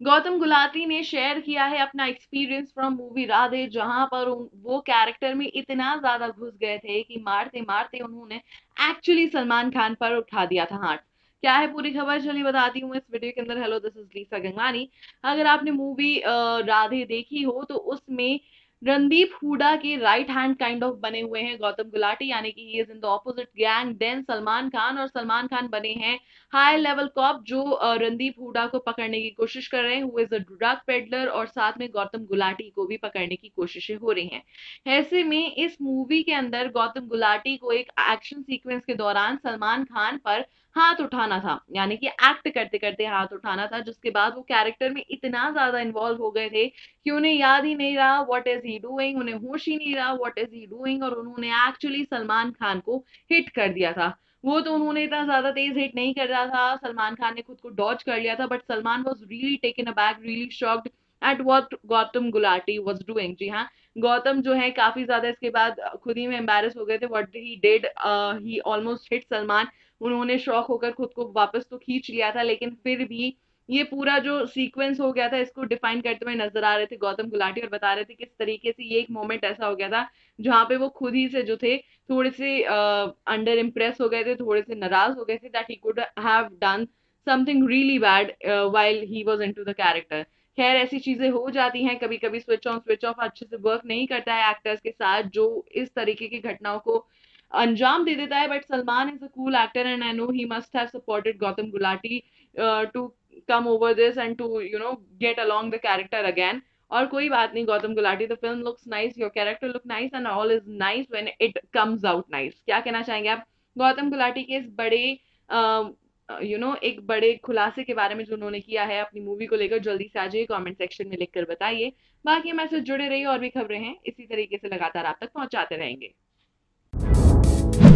गौतम गुलाटी ने शेयर किया है अपना एक्सपीरियंस फ्रॉम मूवी राधे, जहां पर वो कैरेक्टर में इतना ज्यादा घुस गए थे कि मारते मारते उन्होंने एक्चुअली सलमान खान पर उठा दिया था हाथ। क्या है पूरी खबर, चलिए बताती हूँ इस वीडियो के अंदर। Hello, this is Lisa Gangwani. अगर आपने मूवी राधे देखी हो तो उसमें रणदीप हुडा के राइट हैंड काइंड ऑफ बने हुए हैं गौतम गुलाटी, यानी कि he is in the opposite gang then Salman Khan, और सलमान खान बने हैं हाई लेवल कॉप जो रणदीप हुडा को पकड़ने की कोशिश कर रहे हैं, who is a drug peddler, और साथ में गौतम गुलाटी को भी पकड़ने की कोशिशें हो रही हैं। ऐसे में इस मूवी के अंदर गौतम गुलाटी को एक एक्शन सीक्वेंस के दौरान सलमान खान पर हाथ उठाना था, यानी कि एक्ट करते करते हाथ उठाना था, जिसके बाद वो कैरेक्टर में इतना ज्यादा इन्वॉल्व हो गए थे कि उन्हें याद ही नहीं रहा व्हाट इज ही डूइंग, उन्हें होश ही नहीं रहा व्हाट इज ही डूइंग, और उन्होंने एक्चुअली सलमान खान को हिट कर दिया था। वो तो उन्होंने इतना ज्यादा तेज हिट नहीं कर रहा था, सलमान खान ने खुद को डॉज कर लिया था, but Salman was really taken aback, really shocked at what Gautam Gulati was doing. जी हाँ, गौतम जो है काफी ज्यादा इसके बाद खुद ही में एम्बेरस हो गए थे what he did, he almost hit Salman. उन्होंने शॉक होकर खुद को वापस तो खींच लिया था, लेकिन फिर भी ये पूरा जो सीक्वेंस हो गया था इसको डिफाइन करते हुए नजर आ रहे थे गौतम गुलाटी, और बता रहे थे किस तरीके से ये एक मोमेंट ऐसा हो गया था जहां पे वो खुद ही से जो थे थोड़े से अंडर इम्प्रेस हो गए थे, थोड़े से नाराज हो गए थे that he could have done something really bad while he was into the character. खैर, ऐसी चीजें हो जाती हैं कभी कभी, स्विच ऑन स्विच ऑफ अच्छे से वर्क नहीं करता है एक्टर्स के साथ जो इस तरीके की घटनाओं को अंजाम दे देता है, but Salman is a cool actor and I know he must have supported Gautam Gulati to come over this and to get along the character again. और कोई बात नहीं Gautam Gulati, the film looks nice, your character look nice and all is nice when it comes out nice. क्या कहना चाहेंगे आप गौतम गुलाटी के इस बड़े एक बड़े खुलासे के बारे में जो उन्होंने किया है अपनी मूवी को लेकर? जल्दी से आ जाइए कमेंट सेक्शन में लिखकर बताइए। बाकी मैसेज जुड़े रहिए, और भी खबरें हैं इसी तरीके से लगातार आप तक पहुंचाते रहेंगे।